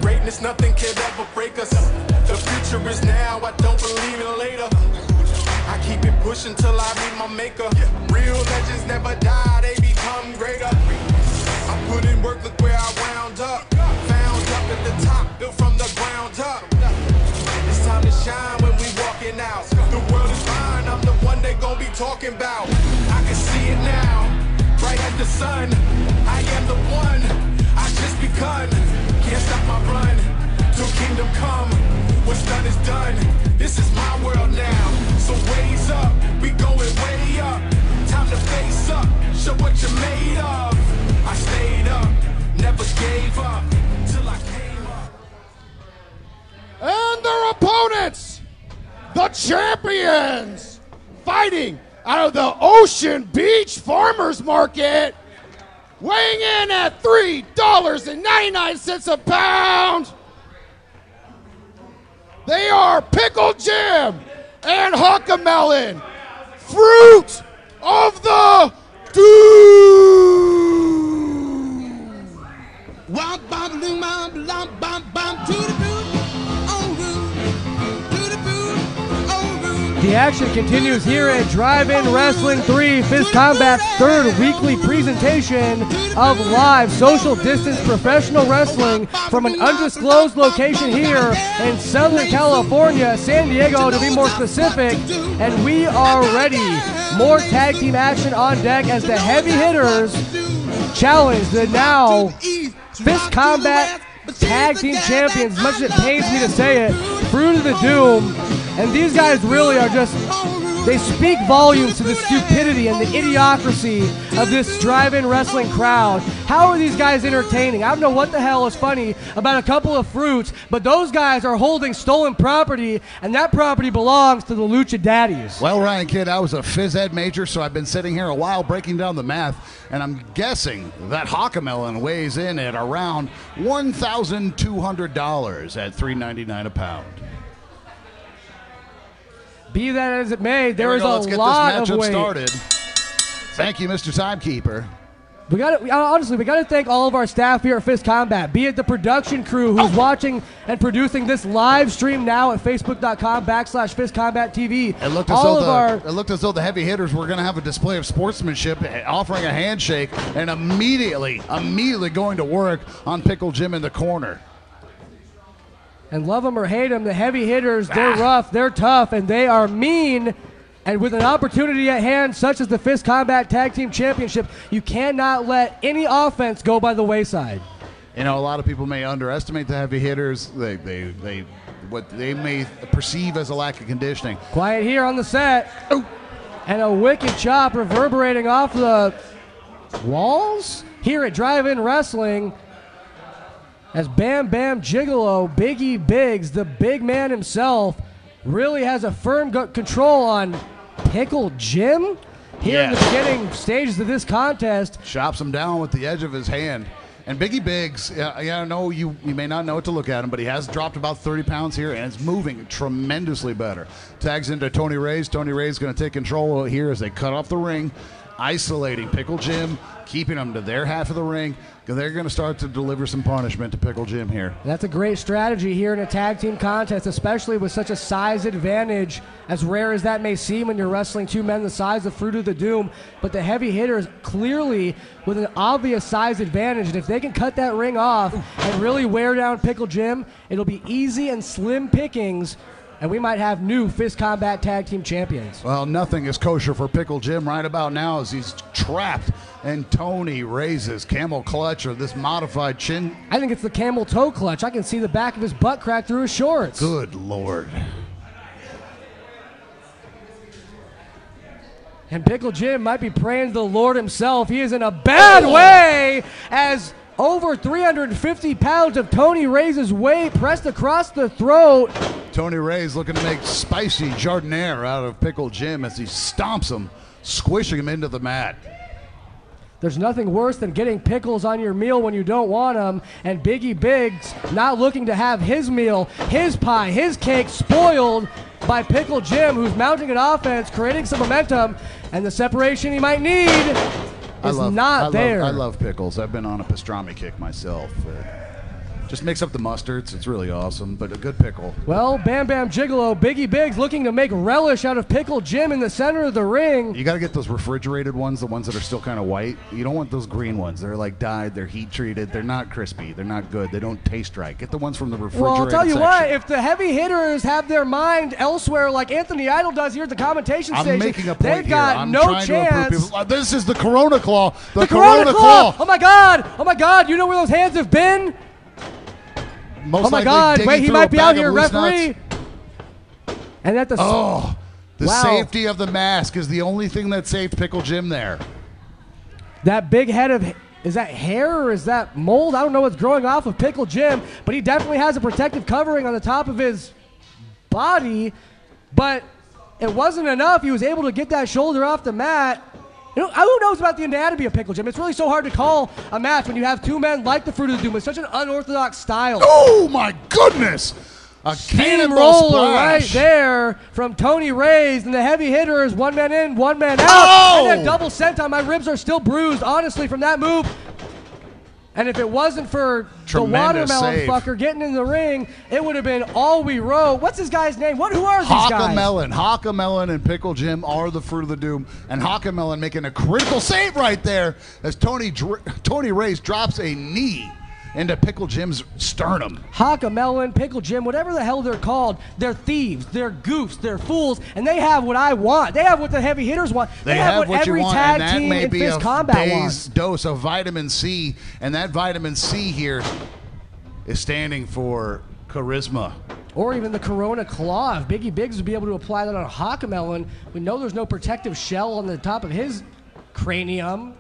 greatness, nothing can ever break us. The future is now, I don't believe in later. I keep it pushing till I meet my maker. Real legends never die, they become greater. I put in work, look where I wound up. Found up at the top, built from the ground up. It's time to shine when we walking out. The world is mine, I'm the one they gon' be talking about. I can see it now, bright as the sun. I am the one, I just begun. Can't stop my run, till kingdom come. What's done is done, this is my world now. So raise up, we going way up. Time to face up, show what you're made of. I stayed up, never gave up, till I came up. And their opponents, the champions, fighting out of the Ocean Beach Farmers Market, weighing in at $3.99 a pound. They are Pickle Jim and Hawkamelon, fruit of the doom. The action continues here at Drive-In Wrestling 3, Fist Combat's third weekly presentation of live social distance professional wrestling from an undisclosed location here in Southern California, San Diego to be more specific, and we are ready. More tag team action on deck as the heavy hitters challenge the now Fist Combat Tag Team Champions, as much as it pains me to say it, Fruit of the Doom. And these guys really are just, they speak volumes to the stupidity and the idiocracy of this drive-in wrestling crowd. How are these guys entertaining? I don't know what the hell is funny about a couple of fruits, but those guys are holding stolen property, and that property belongs to the Lucha Daddies. Well, Ryan, kid, I was a phys ed major, so I've been sitting here a while breaking down the math, and I'm guessing that Hawkamelon weighs in at around $1,200 at $3.99 a pound. Be that as it may, there is a lot of weight. Let's get this matchup started. Thank you, Mr. Timekeeper. Honestly, we got to thank all of our staff here at Fist Combat, be it the production crew who's watching and producing this live stream now at facebook.com/FistCombatTV. It looked as though the heavy hitters were going to have a display of sportsmanship, offering a handshake, and immediately going to work on Pickle Jim in the corner. And love them or hate them, the heavy hitters, they're rough, they're tough, and they are mean. And with an opportunity at hand, such as the Fist Combat Tag Team Championship, you cannot let any offense go by the wayside. You know, a lot of people may underestimate the heavy hitters. What they may perceive as a lack of conditioning. Quiet here on the set. Oh. And a wicked chop reverberating off the walls here at Drive-In Wrestling. As Bam Bam Gigolo, Biggie Biggs, the big man himself, really has a firm control on Pickle Jim here in the beginning stages of this contest. Chops him down with the edge of his hand. And Biggie Biggs, I know you may not know what to look at him, but he has dropped about 30 pounds here and is moving tremendously better. Tags into Tony Reyes. Tony Reyes going to take control here as they cut off the ring, isolating Pickle Jim, keeping him to their half of the ring. They're going to start to deliver some punishment to Pickle Jim here. That's a great strategy here in a tag team contest, especially with such a size advantage, as rare as that may seem when you're wrestling two men the size of Fruit of the Doom. But the heavy hitters clearly with an obvious size advantage, and if they can cut that ring off and really wear down Pickle Jim, it'll be easy and slim pickings, and we might have new Fist Combat Tag Team Champions. Well, nothing is kosher for Pickle Jim right about now as he's trapped, and Tony raises camel clutch or this modified chin. I think it's the camel toe clutch. I can see the back of his butt crack through his shorts. Good Lord. And Pickle Jim might be praying to the Lord himself. He is in a bad way as over 350 pounds of Tony Reyes' weight pressed across the throat. Tony Reyes looking to make spicy jardiniere out of Pickle Jim as he stomps him, squishing him into the mat. There's nothing worse than getting pickles on your meal when you don't want them, and Biggie Biggs not looking to have his meal, his pie, his cake spoiled by Pickle Jim, who's mounting an offense, creating some momentum, and the separation he might need is not there. I love pickles. I've been on a pastrami kick myself. Just mix up the mustards. It's really awesome, but a good pickle. Well, Bam Bam Gigolo, Biggie Biggs looking to make relish out of Pickle Jim in the center of the ring. You got to get those refrigerated ones, the ones that are still kind of white. You don't want those green ones. They're like dyed. They're heat treated. They're not crispy. They're not good. They don't taste right. Get the ones from the refrigerated Well, I'll tell you section. what, if the heavy hitters have their mind elsewhere like Anthony Idol does here at the commentation I'm station, making a point they've got here. I'm no trying to improve chance. people. This is the Corona Claw. The Corona Claw! Oh my God! Oh my God! You know where those hands have been? Most Oh my likely God! digging Wait, he through might a be bag out of here, loose referee. nuts. And at the Oh, the Wow. safety of the mask is the only thing that saved Pickle Jim there. that big head of, is that hair or is that mold? I don't know what's growing off of Pickle Jim, but he definitely has a protective covering on the top of his body. But it wasn't enough. He was able to get that shoulder off the mat. You know, who knows about the anatomy of Pickle Jim? It's really so hard to call a match when you have two men like the Fruit of the Doom. It's such an unorthodox style. Oh my goodness! A cannonball Steamroller right splash. there from Tony Reyes, and the heavy hitters, one man in, one man out. Oh! And that double senton, my ribs are still bruised, honestly, from that move. And if it wasn't for Tremendous the watermelon save. fucker getting in the ring, it would have been all we wrote. What's this guy's name? Who are these guys? Hockamelon and Pickle Jim are the Fruit of the Doom, and Hockamelon making a critical save right there as Tony Reyes drops a knee into Pickle Jim's sternum. Hockamelon, Pickle Jim, whatever the hell they're called, they're thieves, they're goofs, they're fools, and they have what I want. They have what the heavy hitters want. They have what every you want, tag and that team may in be Fist a Combat day's wants. dose of vitamin C, and that vitamin C here is standing for charisma. Or even the Corona Claw. If Biggie Biggs would be able to apply that on Hockamelon, we know there's no protective shell on the top of his cranium.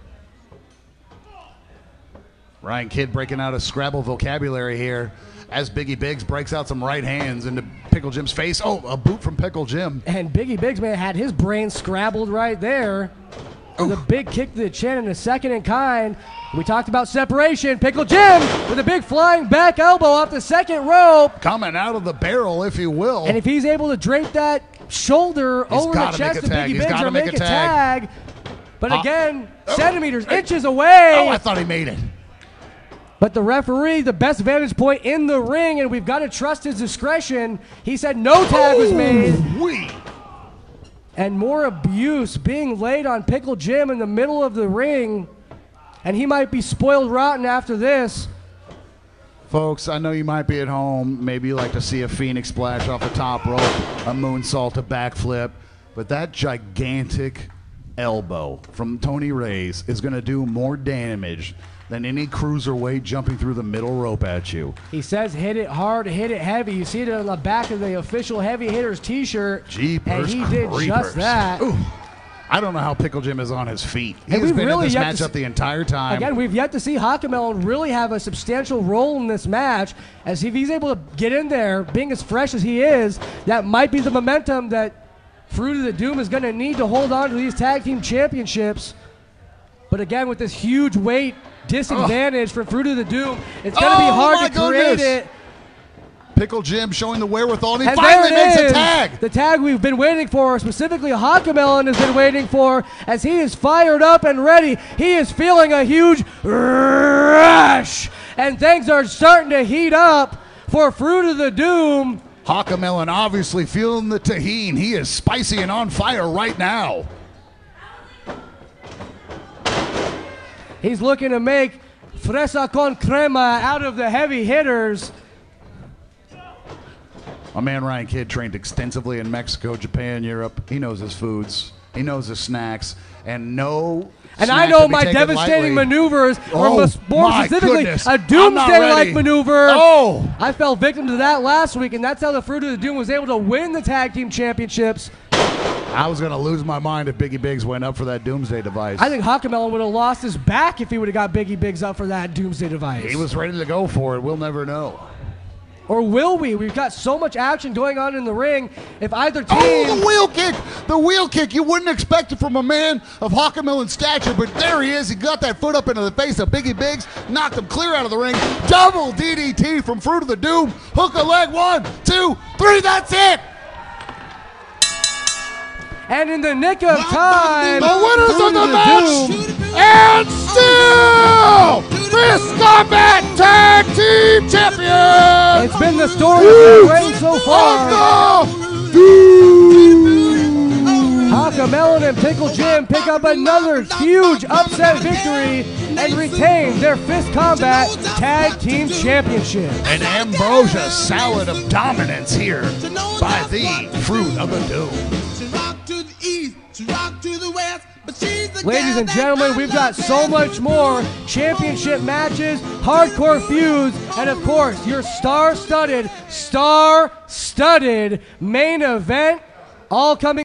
Ryan Kidd breaking out a Scrabble vocabulary here as Biggie Biggs breaks out some right hands into Pickle Jim's face. Oh, a boot from Pickle Jim. And Biggie Biggs may have had his brain scrabbled right there. With a big kick to the chin and a second in kind. We talked about separation. Pickle Jim with a big flying back elbow off the second rope. Coming out of the barrel, if you will. And if he's able to drape that shoulder over the gotta chest make of a tag. Biggie He's Biggs gotta or make make a a tag. tag. But again, centimeters, inches away. Oh, I thought he made it. But the referee, the best vantage point in the ring, and we've got to trust his discretion. He said no tag was made. Wee. And more abuse being laid on Pickle Jim in the middle of the ring. And he might be spoiled rotten after this. Folks, I know you might be at home. Maybe you like to see a Phoenix splash off the top rope, a moonsault, a backflip. But that gigantic elbow from Tony Reyes is going to do more damage than any cruiserweight jumping through the middle rope at you. He says hit it hard, hit it heavy. You see it on the back of the official Heavy Hitters t-shirt. Jeepers And he did creepers. just that. Ooh. I don't know how Pickle Jim is on his feet. He And has we've been really in this yet to matchup the entire time. Again, we've yet to see Hockamelon really have a substantial role in this match. As if he's able to get in there, being as fresh as he is, that might be the momentum that Fruit of the Doom is going to need to hold on to these tag team championships. But again, with this huge weight disadvantage for Fruit of the Doom, it's going to be hard to create it. Pickle Jim showing the wherewithal, and he And finally there it makes a is. tag. The tag we've been waiting for, specifically Hockamelon has been waiting for, as he is fired up and ready. He is feeling a huge rush, and things are starting to heat up for Fruit of the Doom. Hockamelon obviously feeling the tahine. He is spicy and on fire right now. He's looking to make fresa con crema out of the heavy hitters. My man Ryan Kidd trained extensively in Mexico, Japan, Europe. He knows his foods. He knows his snacks. And no And snack I know to be my taken devastating lightly. maneuvers, Oh, or more my specifically, goodness. a I'm not doomsday-like ready. maneuver. Oh! I fell victim to that last week, and that's how the Fruit of the Doom was able to win the tag team championships. I was going to lose my mind if Biggie Biggs went up for that doomsday device. I think Hockamelon would have lost his back if he would have got Biggie Biggs up for that doomsday device. He was ready to go for it. We'll never know. Or will we? We've got so much action going on in the ring. If either team... Oh, the wheel kick! The wheel kick! You wouldn't expect it from a man of Hockamelon's stature, but there he is. He got that foot up into the face of Biggie Biggs, knocked him clear out of the ring. Double DDT from Fruit of the Doom. Hook a leg. 1, 2, 3. That's it! And in the nick of time... The winners Fruit of the Doom match and still Fist Combat Tag Team champion It's been the story of the reign so far. Haka Melon and Pickle Jim pick up another huge upset victory and retain their Fist Combat Tag Team Championship. An Ambrosia salad of dominance here by the Fruit of the Doom. Ladies and gentlemen, we've got so much more championship matches, hardcore feuds, and of course, your star-studded main event all coming